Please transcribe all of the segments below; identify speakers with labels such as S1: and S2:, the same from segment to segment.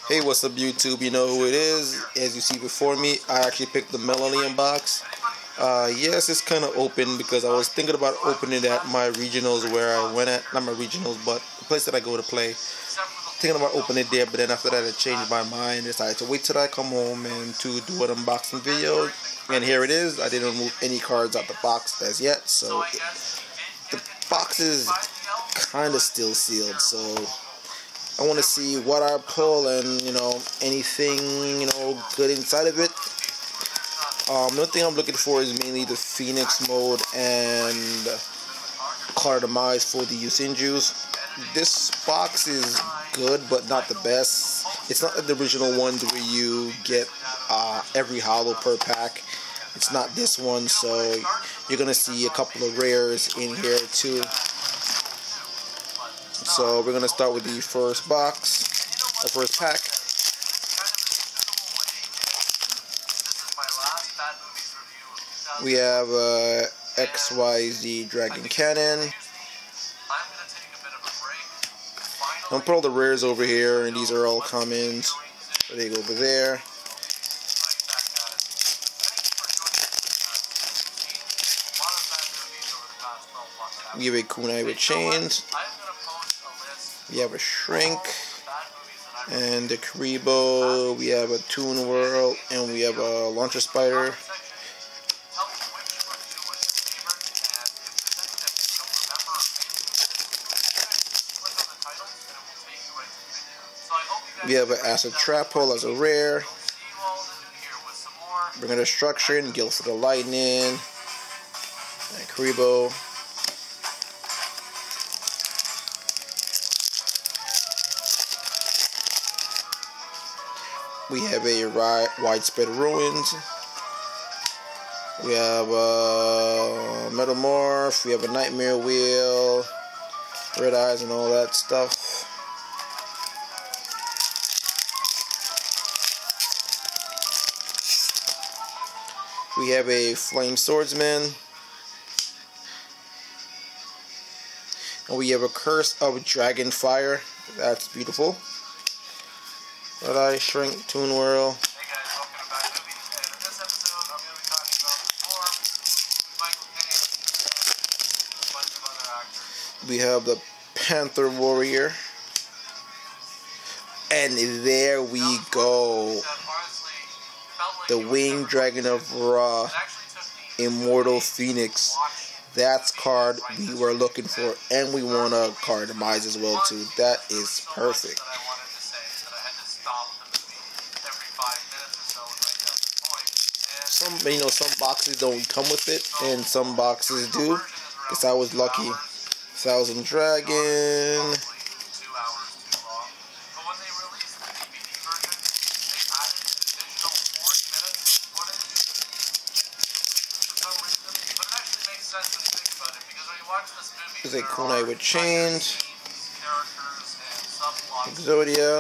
S1: Hey, what's up YouTube? You know who it is. As you see before me, I actually picked the Millenium box. Yes, it's kind of open because I was thinking about opening it at my regionals where I went at, not my regionals, but the place that I go to play. Thinking about opening it there, but then after that I changed my mind. Decided to wait till I come home and to do an unboxing video. And here it is. I didn't remove any cards out the box as yet, so the box is kind of still sealed. So I want to see what I pull and, anything, good inside of it. The only thing I'm looking for is mainly the Phoenix mode and card demise for the Usinjus. This box is good, but not the best. It's not like the original ones where you get every holo per pack. It's not this one, so you're going to see a couple of rares in here too. So we're going to start with the first box, the first pack. We have XYZ Dragon Cannon. I'm going to put all the rares over here, and these are all commons. So they go over there. We have a kunai with chains. We have a Shrink, and the Karibo, we have a Toon Whirl, and we have a Launcher Spider. We have an Acid Trap Hole as a rare. Bring of Destruction, Guild for the Lightning, and Karibo. We have a Widespread Ruins. We have a Metamorph. We have a Nightmare Wheel, Red Eyes, and all that stuff. We have a Flame Swordsman. And we have a Curse of Dragon Fire. That's beautiful. Red Eye, Shrink, Toon Whirl. Hey guys, welcome to Back Movies, and in this episode I'm going to be talking about The Form, Michael Caine, and a bunch of other actors. We have the Panther Warrior. And there we go. The Winged Dragon of Ra, Immortal Phoenix. That's card we were looking for, and we want a card demise as well too. That is perfect. Some boxes don't come with it, and some boxes do. Guess I was lucky. Thousand Dragon. There's a kunai with chains. Exodia.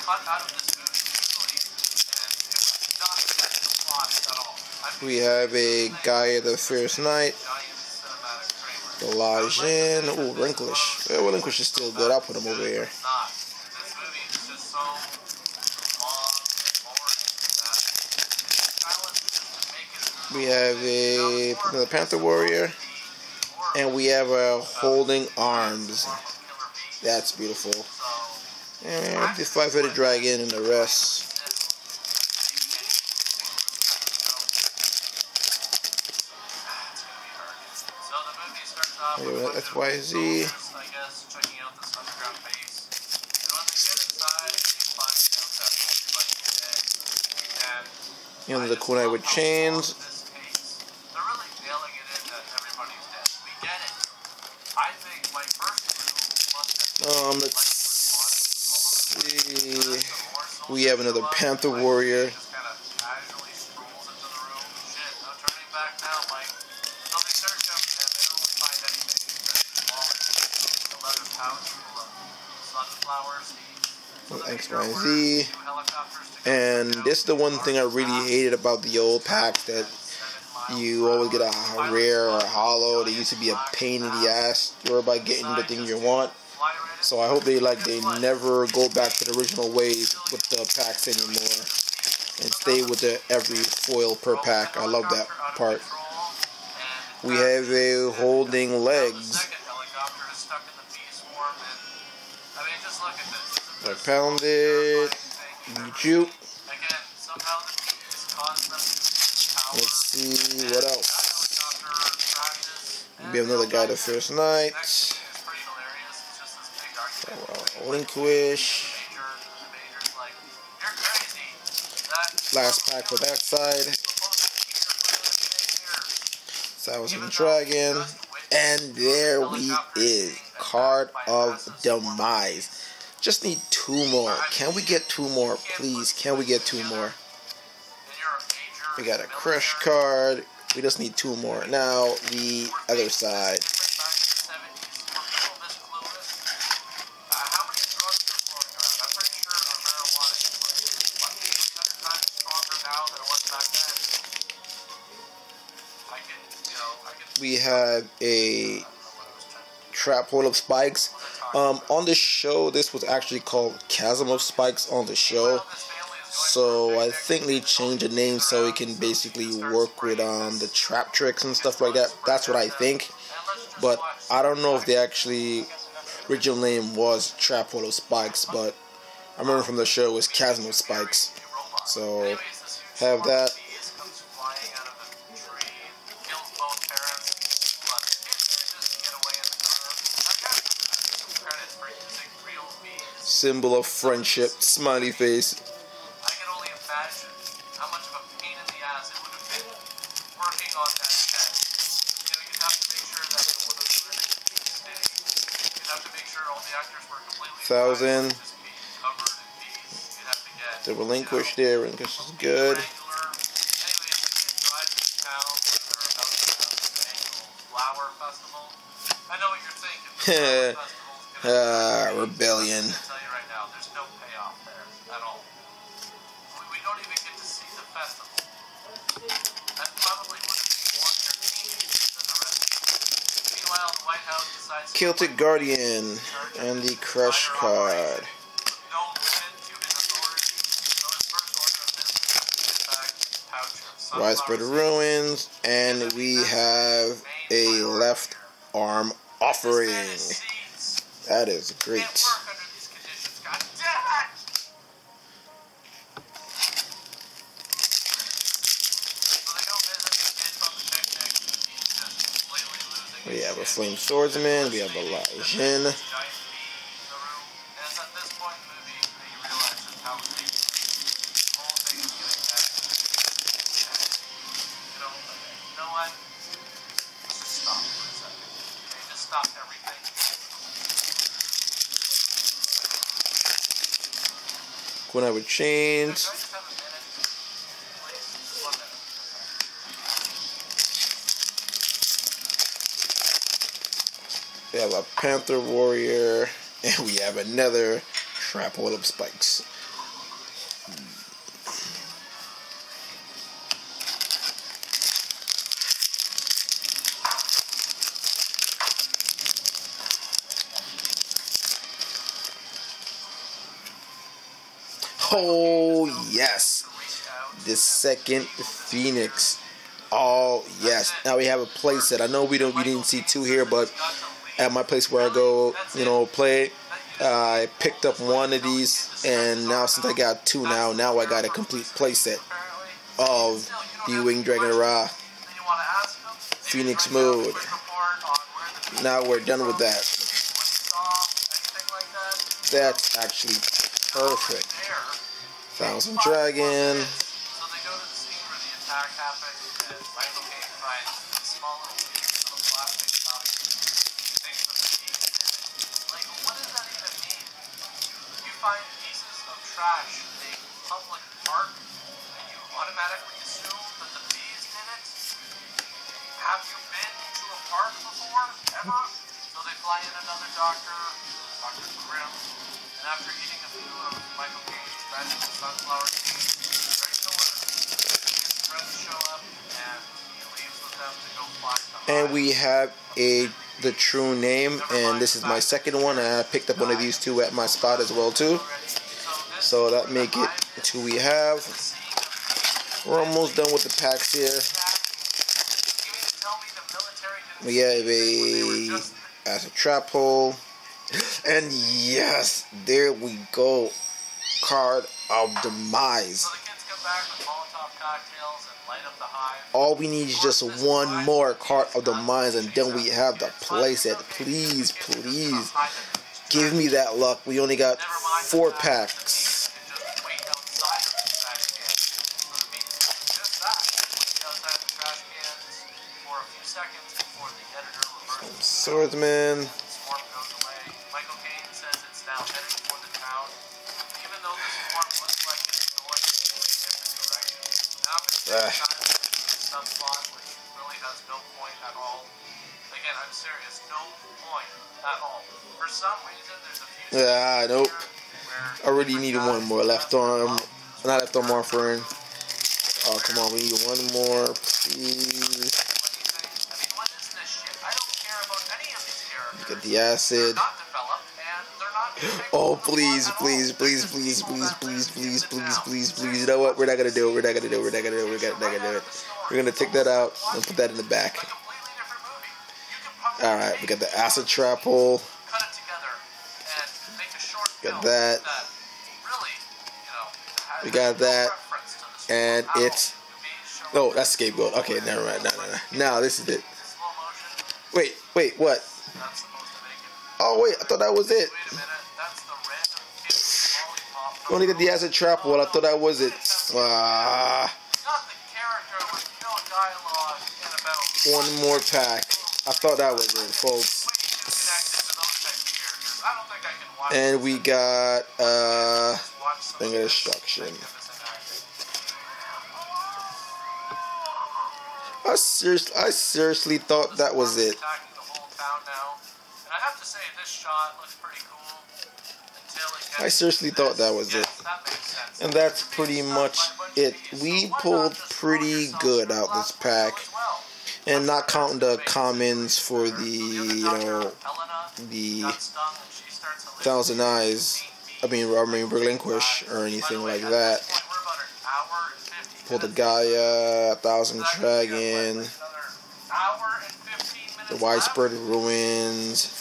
S1: We have a Gaia the Fierce Knight. The Lajin. Ooh, Relinquish. Well, Relinquish is still good. I'll put him over here. We have another Panther Warrior. And we have a Holding Arms. That's beautiful. And the 5-headed dragon and the rest. XYZ. The kunai with chains. Let's see. We have another Panther Warrior. XYZ. And this is the one thing I really hated about the old packs, that you always get a rare or a holo. They used to be a pain in the ass. You're about getting the thing you want. So I hope they never go back to the original ways with the packs anymore and stay with the every foil per pack. I love that part. We have a holding legs. I pounded. Juke. Let's see what else. We have another guy the first night. Relinquish. Last pack for that side. Thousand Dragon. And there we is. Card of Demise. Just need 2 more. Can we get 2 more, please? Can we get 2 more? We got a Crush card. We just need 2 more. Now, the other side. We have a Trap Hole of Spikes. On the show, this was actually called Chasm of Spikes on the show. So I think they changed the name so it can basically work with the trap tricks and stuff like that. That's what I think. But I don't know if the actually original name was Trap Hole of Spikes, but I remember from the show it was Chasm of Spikes. So have that. Symbol of friendship, smiley face.
S2: I can only imagine how much of a pain in the ass it would have been working on that set. You'd have to make sure that it wasn't steady. You'd have to make sure all the actors were completely
S1: 1,000.
S2: Covered in beads. You'd have to get
S1: the relinquish there. Relinquish is good.
S2: I know what you're thinking.
S1: Rebellion.
S2: There's no payoff there at all. We don't even get to see the festival. That probably would have been more entertaining than the rest. Meanwhile, the White House decides to
S1: Celtic Guardian and the Crush card. Widespread Ruins, and we have a left arm offering. That is great. We have a Flame Swordsman, we have a Lajin.
S2: Stop everything.
S1: When I would change. We have a Panther Warrior, and we have another Trap Hole of Spikes. Oh yes, the second Phoenix. Oh yes. Now we have a playset. I know we didn't see 2 here, but at my place where I go, play, I picked up one of these, and now since I got 2 now I got a complete playset of the Winged Dragon Ra Phoenix mode. Now we're done with that. That's actually perfect. 1,000 Dragon.
S2: So they go to the scene where the attack happened, and Michael Caine finds a small little piece of a plastic cup. He thinks of the piece in it. Like, what does that even mean? You find pieces of trash in a public park, and you automatically assume that the bee's in it? Have you been to a park before? Ever? So they fly in another doctor, Dr. Grimm, and after eating a few of Michael Caine's magical sunflower seeds, ready to work. His friends show up, and he leaves with them to go fly to
S1: And we have a the true name, and this is my second one. I picked up one of these two at my spot as well too. So that make it two we have. We're almost done with the packs here. We have as a trap hole, and yes, there we go. Card of Demise. All we need is just one more card of Demise, and then we have the playset. Please, please, give me that luck. We only got 4 packs. Swordsman.
S2: Really has no point at all. Again, I'm serious, no point at all. For some reason, there's a few.
S1: Nope. I already need one more left arm. Not left arm offering. Oh, come on, we need one more, please.
S2: What is this shit? I don't care about any of these characters.
S1: Get the acid.
S2: They're not developed, and they're not.
S1: Oh, please, please, please, please, please, please, please, please, please, please. You know what? We're not gonna do it. We're not gonna do it. We're not gonna do it. We're not gonna do it. We're gonna take that out and put that in the back. All right, we got the acid trap hole. Got that. We got that, and it's. Oh, that's scapegoat. Okay, never mind. No. Now this is it. Wait, what? Oh wait, I thought that was it. We only got the acid trap hole. I thought that was it. One more pack. I thought that was it, folks. And we got Finger Destruction. I seriously thought that was it. I seriously thought that was it. And that's pretty much it. We pulled pretty good out this pack. And not counting the commons for the, the Thousand Eyes. I mean, Relinquish or anything like that. Pulled the Gaia, 1,000 Dragon, the Widespread Ruins.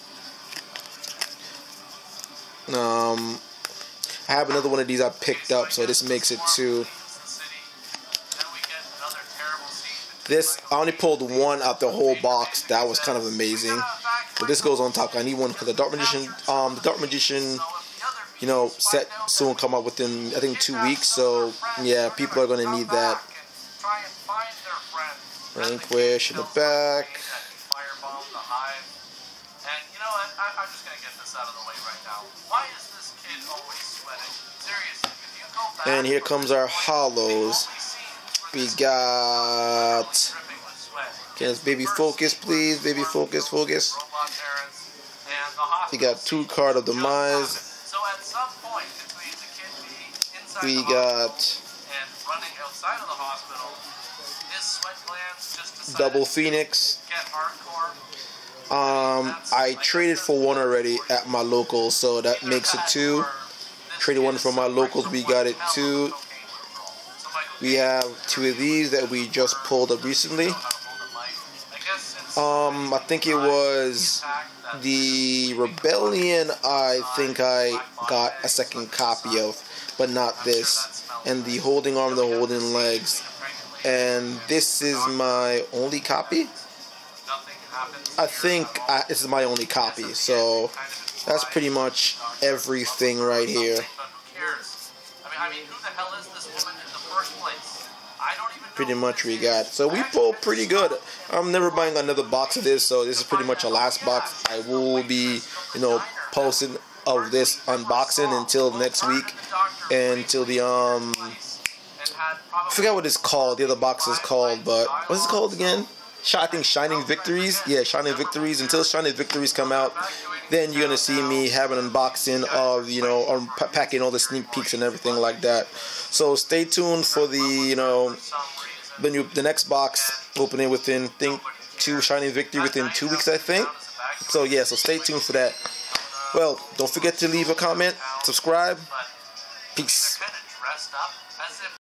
S1: I have another one of these I picked up, so this makes it 2. This, I only pulled one out the whole box. That was kind of amazing. But this goes on top. I need one for the Dark Magician, you know, set soon come up within, I think, 2 weeks. So, yeah, people are going to need that. Relinquish in the back. I'm just going to get this out of the way right now. Why is this kid always sweating? Seriously, if you go back... And here comes our hollows. We got... Can this baby focus, please? Baby focus. We got 2 card of Demise. We got... Double Phoenix. I traded for one already at my local, so that makes it 2. Traded one from my locals, we got it 2. We have 2 of these that we just pulled up recently. I think it was the Rebellion. I think I got a second copy of, but not this. And the Holding Arm, the Holding Legs, and this is my only copy. I think this is my only copy, so that's pretty much everything right here. Pretty much we got. So we pulled pretty good. I'm never buying another box of this, so this is pretty much a last box. I will be, you know, posting of this unboxing until next week, and until the I forget what it's called. The other box is called, but what's it called again? I think Shining Victories. Yeah, Shining Victories. Until Shining Victories come out, then you're gonna see me have an unboxing of, you know, packing all the sneak peeks and everything like that. So stay tuned for the, you know, the next box opening within to Shining Victory within 2 weeks, I think. So yeah, so stay tuned for that. Well, don't forget to leave a comment, subscribe. Peace.
S2: Kind of dressed up as if